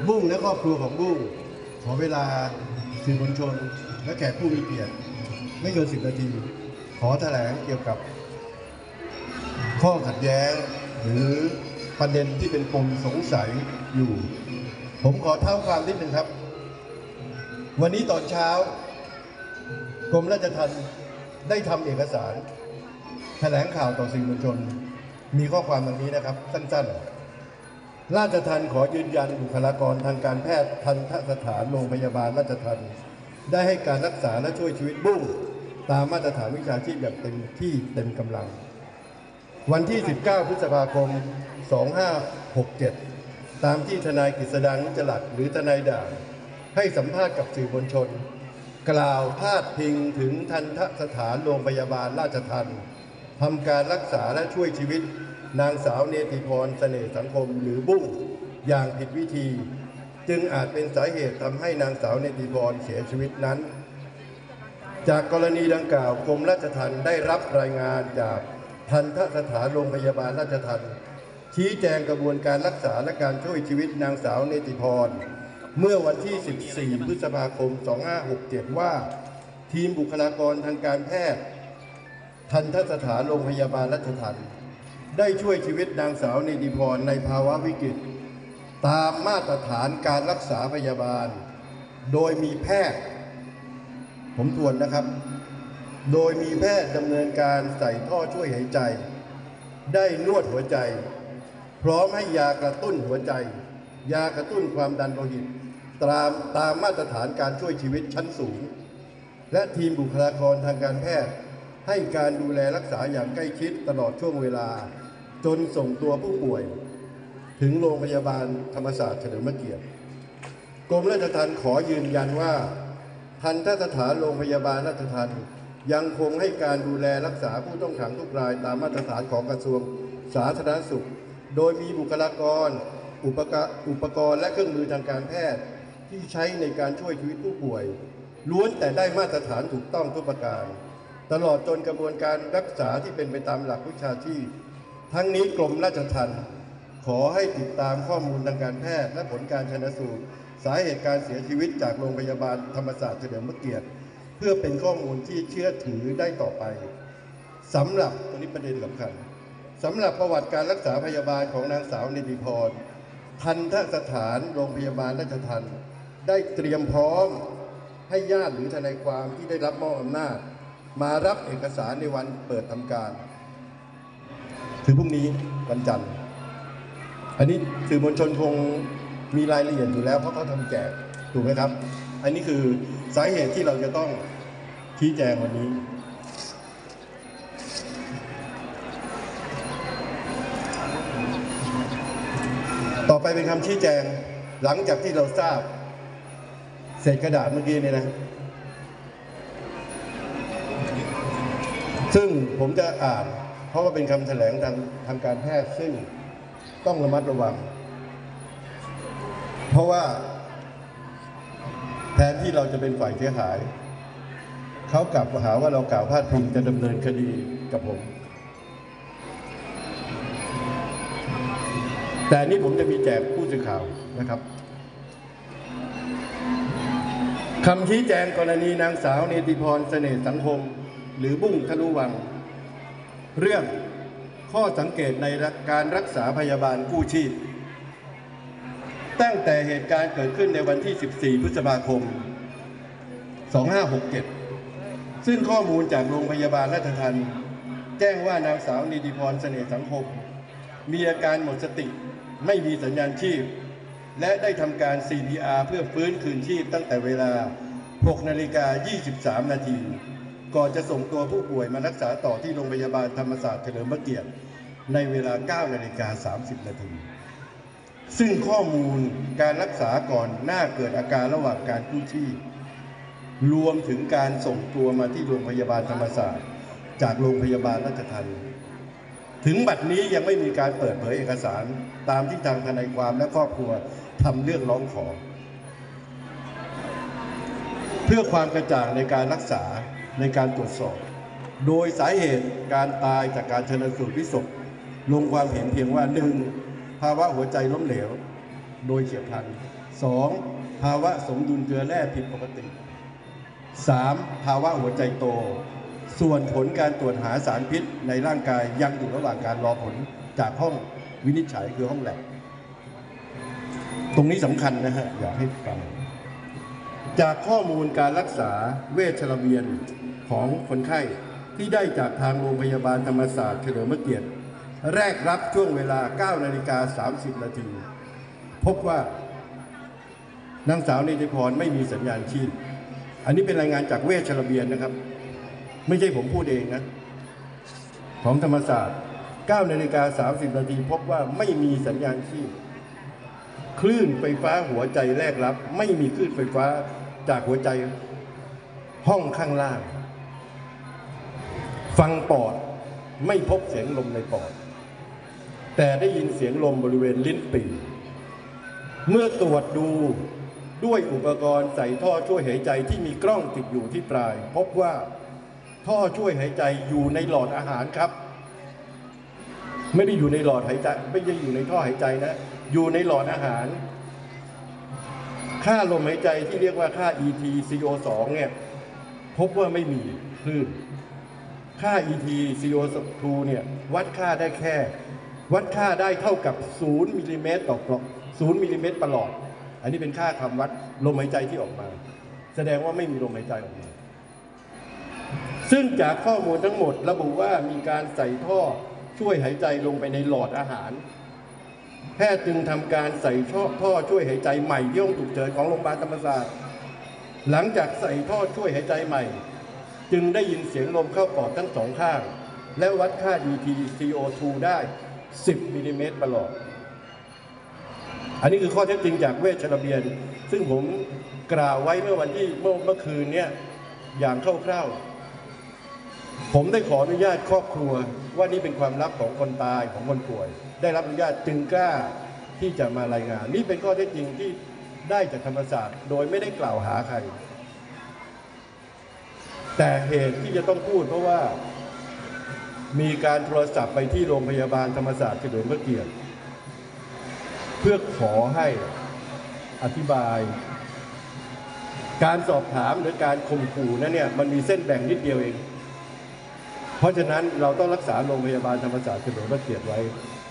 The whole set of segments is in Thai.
บุ้งและครอบครัวของบุ้งขอเวลาสื่อมวลชนและแขกผู้มีเกียรติไม่เกิน10 นาทีขอแถลงเกี่ยวกับข้อขัดแย้งหรือประเด็นที่เป็นปมสงสัยอยู่ผมขอเท้าความนิดนึงครับวันนี้ตอนเช้ากรมราชทัณฑ์ได้ทำเอกสารแถลงข่าวต่อสื่อมวลชนมีข้อความดังนี้นะครับสั้นๆราชทัณฑ์ขอยืนยันบุคลากรทางการแพทย์ทันตสถานโรงพยาบาลราชทัณฑ์ได้ให้การรักษาและช่วยชีวิตบุ้งตามมาตรฐานวิชาชีพอย่างเต็มที่เต็มกำลังวันที่ 19 พฤษภาคม 2567 ตามที่ทนายกฤษดาง นุจจลักษณ์หรือทนายด่างให้สัมภาษณ์กับสื่อมวลชนกล่าวพาดพิงถึงทันตสถานโรงพยาบาลราชทัณฑ์ทำการรักษาและช่วยชีวิตนางสาวเนติพรเสน่ห์สังคมหรือบุ้งอย่างผิดวิธีจึงอาจเป็นสาเหตุทำให้นางสาวเนติพรเสียชีวิตนั้นจากกรณีดังกล่าวกรมราชทัณฑ์ได้รับรายงานจากทันตสถานโรงพยาบาลราชทัณฑ์ชี้แจงกระบวนการรักษาและการช่วยชีวิตนางสาวเนติพรเมื่อวันที่ 14 พฤษภาคม 2567 ว่าทีมบุคลากรทางการแพทย์ทันตสถานโรงพยาบาลราชทัณฑ์ได้ช่วยชีวิตนางสาวเนติพรในภาวะวิกฤตตามมาตรฐานการรักษาพยาบาลโดยมีแพทย์ผมทวนนะครับโดยมีแพทย์ดำเนินการใส่ท่อช่วยหายใจได้นวดหัวใจพร้อมให้ยากระตุ้นหัวใจยากระตุ้นความดันโลหิตตามมาตรฐานการช่วยชีวิตชั้นสูงและทีมบุคลากรทางการแพทย์ให้การดูแลรักษาอย่างใกล้ชิดตลอดช่วงเวลาจนส่งตัวผู้ป่วยถึงโรงพยาบาลธรรมศาสตร์เฉลิมพระเกียรติกรมราชทัณฑ์ขอยืนยันว่าทันตสถานโรงพยาบาลราชทัณฑ์ยังคงให้การดูแลรักษาผู้ต้องขังทุกรายตามมาตรฐานของกระทรวงสาธารณสุขโดยมีบุคลากรอุปกรณ์และเครื่องมือทางการแพทย์ที่ใช้ในการช่วยชีวิตผู้ป่วยล้วนแต่ได้มาตรฐานถูกต้องทุกประการตลอดจนกระบวนการรักษาที่เป็นไปตามหลักวิชาชีพทั้งนี้กรมราชทัณฑ์ขอให้ติดตามข้อมูลทางการแพทย์และผลการชันสูตรสาเหตุการเสียชีวิตจากโรงพยาบาลธรรมศาสตร์เฉลิมพระเกียรติเพื่อเป็นข้อมูลที่เชื่อถือได้ต่อไปสำหรับตัวนี้ประเด็นสำคัญสำหรับประวัติการรักษาพยาบาลของนางสาวเนติพรทันตสถานโรงพยาบาลราชทัณฑ์ได้เตรียมพร้อมให้ญาติหรือทนายความที่ได้รับมอบอำนาจมารับเอกสารในวันเปิดทำการคือพรุ่งนี้วันจันทร์อันนี้สื่อมวลชนคงมีรายละเอียดอยู่แล้วเพราะเขาทำแจกถูกไหมครับอันนี้คือสาเหตุที่เราจะต้องชี้แจงวันนี้ต่อไปเป็นคำชี้แจงหลังจากที่เราทราบเศษกระดาษเมื่อกี้นี่นะซึ่งผมจะอ่านเพราะว่าเป็นคำแถลงทางการแพทย์ซึ่งต้องระมัดระวังเพราะว่าแทนที่เราจะเป็นฝ่ายเสียหายเขากลับมาหาว่าเรากล่าวพาดพิงจะดำเนินคดีกับผมแต่นี่ผมจะมีแจกผู้สื่อข่าวนะครับคำชี้แจงกรณีนางสาวเนติพรเสน่ห์สังคมหรือบุ้งทะลุวังเรื่องข้อสังเกตในการรักษาพยาบาลกู้ชีพตั้งแต่เหตุการณ์เกิดขึ้นในวันที่ 14 พฤษภาคม 2567 ซึ่งข้อมูลจากโรงพยาบาลราชทัณฑ์แจ้งว่านางสาวเนติพรเสน่ห์สังคมมีอาการหมดสติไม่มีสัญญาณชีพและได้ทำการ CPR เพื่อฟื้นคืนชีพตั้งแต่เวลา 6:23 นาทีก่อนจะส่งตัวผู้ป่วยมารักษาต่อที่โรงพยาบาลธรรมศาสตร์เฉลิมพระเกียรติในเวลา 9:30 นาทีซึ่งข้อมูลการรักษาก่อนหน้าเกิดอาการระหว่างการกู้ชีพรวมถึงการส่งตัวมาที่โรงพยาบาลธรรมศาสตร์จากโรงพยาบาลราชทัณฑ์ถึงบัดนี้ยังไม่มีการเปิดเผยเอกสารตามที่ทางทนายความและครอบครัวทำเรื่องร้องขอเพื่อความกระจ่างในการรักษาในการตรวจสอบโดยสาเหตุการตายจากการชันสูตรพลิกศพลงความเห็นเพียงว่า 1. ภาวะหัวใจล้มเหลวโดยเฉียบพลัน 2. ภาวะสมดุลเกลือแร่ผิดปกติ 3. ภาวะหัวใจโตส่วนผลการตรวจหาสารพิษในร่างกายยังอยู่ระหว่างการรอผลจากห้องวินิจฉัยคือห้องแลบตรงนี้สำคัญนะฮะอยากให้ฟังจากข้อมูลการรักษาเวชระเบียนของคนไข้ที่ได้จากทางโรงพยาบาลธรรมศาสตร์เฉลิมพระเกียรติแรกรับช่วงเวลา 9:30 น.พบว่านางสาวนิติพรไม่มีสัญญาณชีพอันนี้เป็นรายงานจากเวชระเบียนนะครับไม่ใช่ผมพูดเองนะของธรรมศาสตร์ 9:30 น.พบว่าไม่มีสัญญาณชีพคลื่นไฟฟ้าหัวใจแรกรับไม่มีคลื่นไฟฟ้าจากหัวใจห้องข้างล่างฟังปอดไม่พบเสียงลมในปอดแต่ได้ยินเสียงลมบริเวณลิ้นปี่เมื่อตรวจดูด้วยอุปกรณ์ใส่ท่อช่วยหายใจที่มีกล้องติดอยู่ที่ปลายพบว่าท่อช่วยหายใจอยู่ในหลอดอาหารครับไม่ได้อยู่ในหลอดหายใจไม่ได้อยู่ในท่อหายใจนะอยู่ในหลอดอาหารค่าลมหายใจที่เรียกว่าค่า ET CO2 เนี่ยพบว่าไม่มีคลื่นค่า ET CO2 เนี่ยวัดค่าได้เท่ากับ0 มิลลิเมตรต่อกล่อง0 มิลลิเมตรประหลอดอันนี้เป็นค่าคำวัดลมหายใจที่ออกมาแสดงว่าไม่มีลมหายใจออกมาซึ่งจากข้อมูลทั้งหมดระบุว่ามีการใส่ท่อช่วยหายใจลงไปในหลอดอาหารแพทย์จึงทำการใส่ท่อช่วยหายใจใหม่ที่ห้องฉุกเฉินของโรงพยาบาลธรรมศาสตร์หลังจากใส่ท่อช่วยหายใจใหม่จึงได้ยินเสียงลมเข้าปอดทั้งสองข้างและวัดค่า ET CO2 ได้10 มิลลิเมตรประหลอดอันนี้คือข้อเท็จจริงจากเวชระเบียนซึ่งผมกล่าวไว้เมื่อคืนนี้อย่างคร่าวๆผมได้ขออนุญาตครอบครัวว่านี่เป็นความลับของคนตายของคนป่วยได้รับอนุญาตจึงกล้าที่จะมารายงานนี่เป็นข้อเท็จจริงที่ได้จากธรรมศาสตร์โดยไม่ได้กล่าวหาใครแต่เหตุที่จะต้องพูดเพราะว่ามีการโทรศัพท์ไปที่โรงพยาบาลธรรมศาสตร์เฉลิมพระเกียรติเพื่อขอให้อธิบายการสอบถามหรือการข่มขู่นั้นเนี่ยมันมีเส้นแบ่งนิดเดียวเองเพราะฉะนั้นเราต้องรักษาโรงพยาบาลธรรมศาสตร์เฉลิมพระเกียรติไว้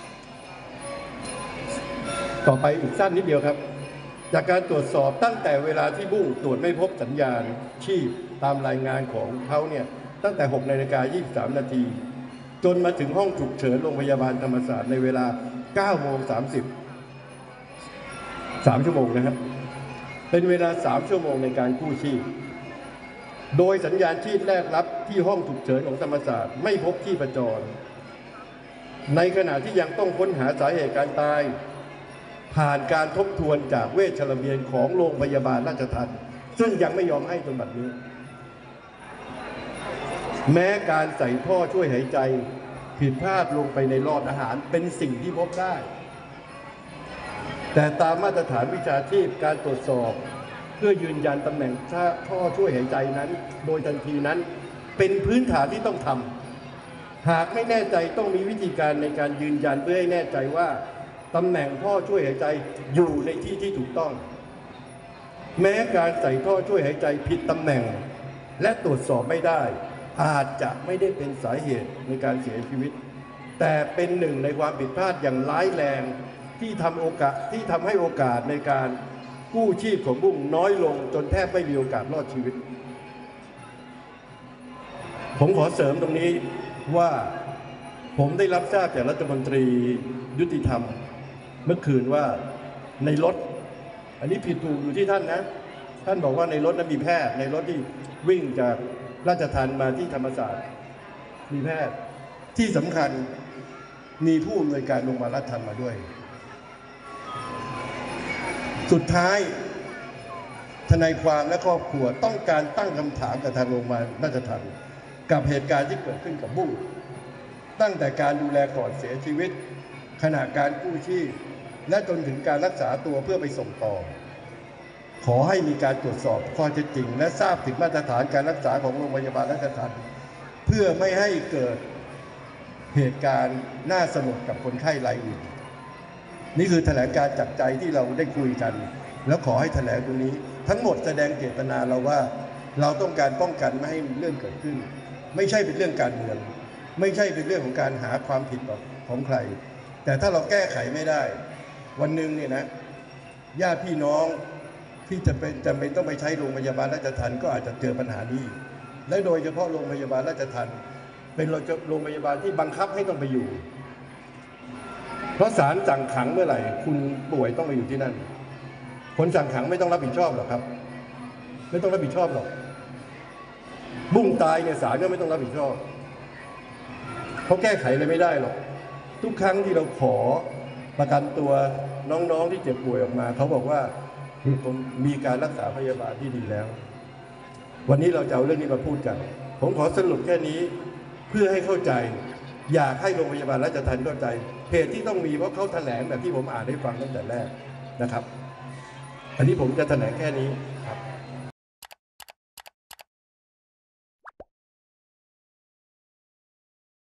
ต่อไปอีกสั้นนิดเดียวครับจากการตรวจสอบตั้งแต่เวลาที่บุ้งตรวจไม่พบสัญญาณชีพตามรายงานของเขาเนี่ยตั้งแต่ 6:23 น.จนมาถึงห้องฉุกเฉินโรงพยาบาลธรรมศาสตร์ในเวลา 9:30 3 ชั่วโมงนะครับเป็นเวลา3 ชั่วโมงในการกู้ชีพโดยสัญญาณชีพแรกรับที่ห้องฉุกเฉินของธรรมศาสตร์ไม่พบที่ประจรในขณะที่ยังต้องค้นหาสาเหตุการตายผ่านการทบทวนจากเวชระเบียนของโรงพยาบาลราชทัณฑ์ซึ่งยังไม่ยอมให้จนบัดนี้แม้การใส่ท่อช่วยหายใจผิดพลาดลงไปในหลอดอาหารเป็นสิ่งที่พบได้แต่ตามมาตรฐานวิชาชีพการตรวจสอบเพื่อยืนยันตำแหน่งท่อช่วยหายใจนั้นโดยทันทีนั้นเป็นพื้นฐานที่ต้องทำหากไม่แน่ใจต้องมีวิธีการในการยืนยันเพื่อให้แน่ใจว่าตำแหน่งท่อช่วยหายใจอยู่ในที่ที่ถูกต้องแม้การใส่ท่อช่วยหายใจผิดตำแหน่งและตรวจสอบไม่ได้อาจจะไม่ได้เป็นสาเหตุในการเสียชีวิตแต่เป็นหนึ่งในความผิดพลาดอย่างร้ายแรงที่ทำให้โอกาสในการกู้ชีพของบุ้งน้อยลงจนแทบไม่มีโอกาสรอดชีวิตผมขอเสริมตรงนี้ว่าผมได้รับทราบจากรัฐมนตรียุติธรรมเมื่อคืนว่าในรถอันนี้ผิดถูกอยู่ที่ท่านนะท่านบอกว่าในรถนั้นมีแพทย์ในรถที่วิ่งจากราชทัณฑ์มาที่ธรรมศาสตร์มีแพทย์ที่สำคัญมีผู้อำนวยการโรงพยาบาลราชทัณฑ์มาด้วยสุดท้ายทนายความและครอบครัวต้องการตั้งคำถามกับทางโรงพยาบาลราชทัณฑ์กับเหตุการณ์ที่เกิดขึ้นกับบุ้งตั้งแต่การดูแลก่อนเสียชีวิตขณะการกู้ชีพและจนถึงการรักษาตัวเพื่อไปส่งต่อขอให้มีการตรวจสอบข้อเท็จจริงและทราบถึงมาตรฐานการรักษาของโรงพยาบาลราชทัณฑ์เพื่อไม่ให้เกิดเหตุการณ์น่าสลดกับคนไข้รายอื่นนี่คือแถลงการจากใจที่เราได้คุยกันแล้วขอให้แถลงตรงนี้ทั้งหมดแสดงเจตนาเราว่าเราต้องการป้องกันไม่ให้เรื่องเกิดขึ้นไม่ใช่เป็นเรื่องการเมืองไม่ใช่เป็นเรื่องของการหาความผิดของใครแต่ถ้าเราแก้ไขไม่ได้วันหนึ่งเนี่ยนะญาติพี่น้องที่จำเป็นต้องไปใช้โรงพยาบาลราชทัณฑ์ก็อาจจะเจอปัญหานี้และโดยเฉพาะโรงพยาบาลราชทัณฑ์เป็นโรงพยาบาลที่บังคับให้ต้องไปอยู่เพราะศาลสั่งขังเมื่อไหร่คุณป่วยต้องไปอยู่ที่นั่นคนสั่งขังไม่ต้องรับผิดชอบหรอกครับไม่ต้องรับผิดชอบหรอกบุ้งตายเนี่ยศาลก็ไม่ต้องรับผิดชอบเขาแก้ไขอะไรไม่ได้หรอกทุกครั้งที่เราขอประกันตัวน้องๆที่เจ็บป่วยออกมาเขาบอกว่าผมมีการรักษาพยาบาลที่ดีแล้ววันนี้เราจะเอาเรื่องนี้มาพูดกันผมขอสรุปแค่นี้เพื่อให้เข้าใจอยากให้โรงพยาบาลราชทัณฑ์เข้าใจเหตุที่ต้องมีเพราะเขาแถลงแบบที่ผมอ่านให้ฟังตั้งแต่แรกนะครับอันนี้ผมจะแถลงแค่นี้ครับ